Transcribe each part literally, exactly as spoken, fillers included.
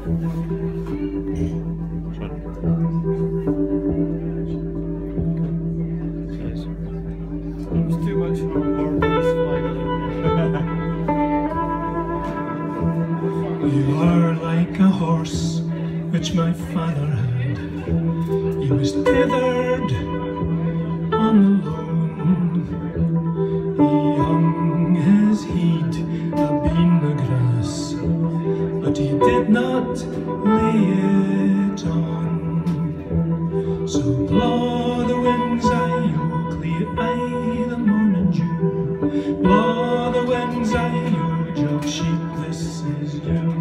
You are like a horse which my father had. He was tethered on the lawn. He hung his head abeen the grass, but he did not lay it on. So blow the winds aye, oh clear aye the morning dew. Blow the winds aye, oh Jock sheep, this is you.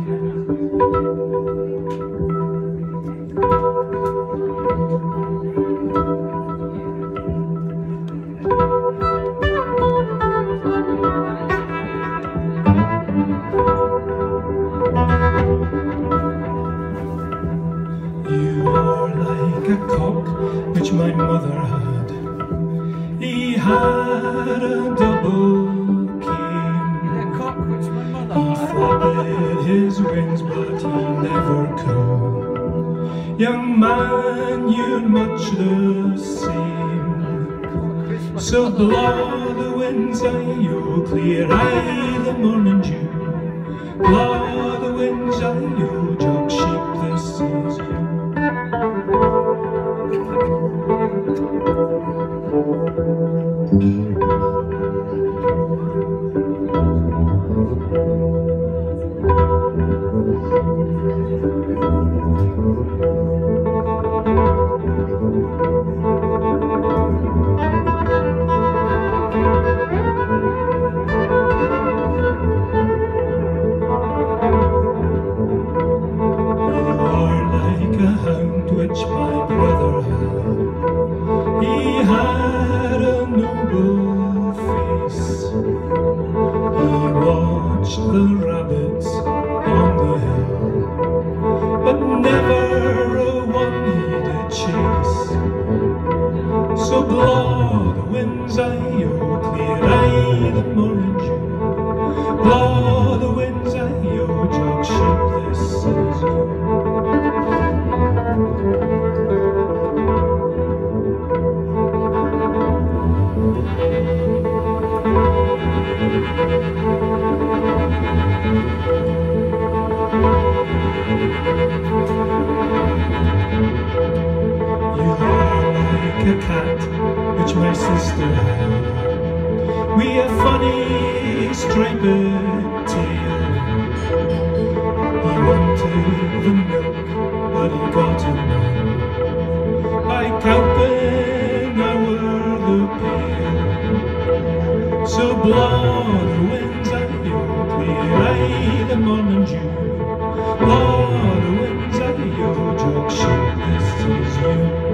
You are like a cock which my mother had. He had a double cane. Cock which my mother He had. flapped his wings, but he never crew. Young man, you're much the same. So blow the winds aye, oh clear aye the morning dew. Blow the winds aye, oh Jock sheep, this is you. Which my brother had. He had a noble face. He watched the rabbits on the hill, but never a one he did chase. So blow the winds aye, oh clear aye the morning dew. Blow the winds aye, oh Jock sheep, this is you. You are like a cat which my sister had. We a funny striped tail. He wanted the milk, but he got it none by cowping over the pail. So blow the winds aye, oh clear aye the morning dew. Blow the winds aye, oh Jock sheep, this is you.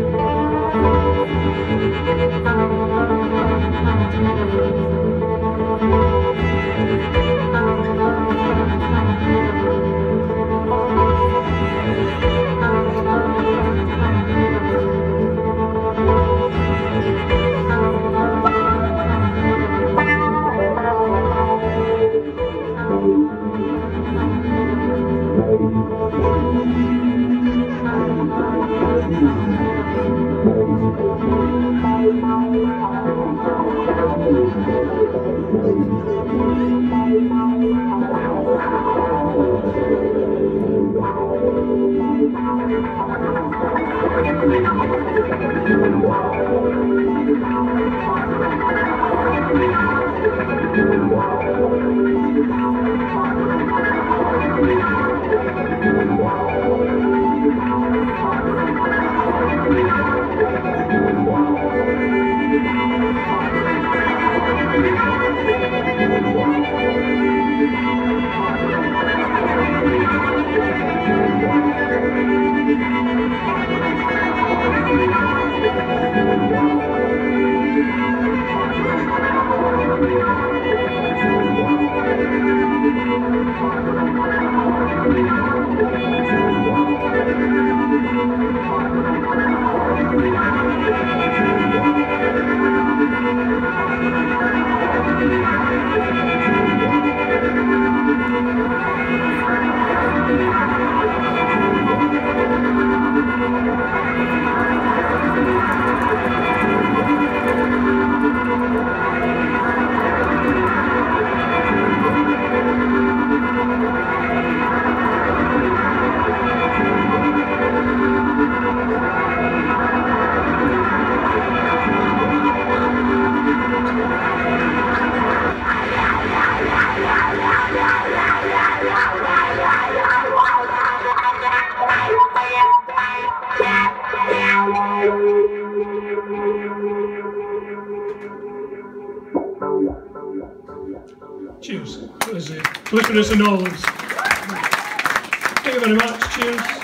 Thank you. Cheers. That was uh, Clippers and Olives. Thank you very much. Cheers.